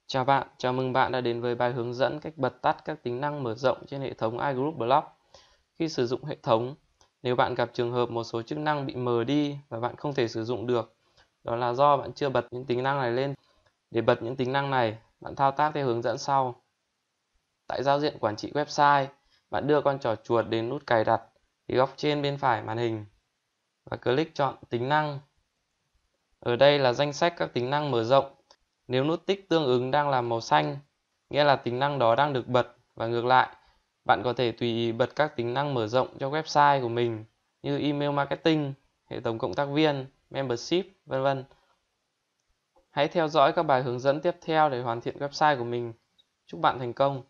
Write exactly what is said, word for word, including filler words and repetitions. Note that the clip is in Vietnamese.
Chào bạn, chào mừng bạn đã đến với bài hướng dẫn cách bật tắt các tính năng mở rộng trên hệ thống iGroup Block. Khi sử dụng hệ thống, nếu bạn gặp trường hợp một số chức năng bị mờ đi và bạn không thể sử dụng được, đó là do bạn chưa bật những tính năng này lên. Để bật những tính năng này, bạn thao tác theo hướng dẫn sau. Tại giao diện quản trị website, bạn đưa con trỏ chuột đến nút cài đặt ở góc trên bên phải màn hình và click chọn tính năng. Ở đây là danh sách các tính năng mở rộng. Nếu nút tích tương ứng đang là màu xanh, nghĩa là tính năng đó đang được bật, và ngược lại, bạn có thể tùy ý bật các tính năng mở rộng cho website của mình như email marketing, hệ thống cộng tác viên, membership, vân vân. Hãy theo dõi các bài hướng dẫn tiếp theo để hoàn thiện website của mình. Chúc bạn thành công!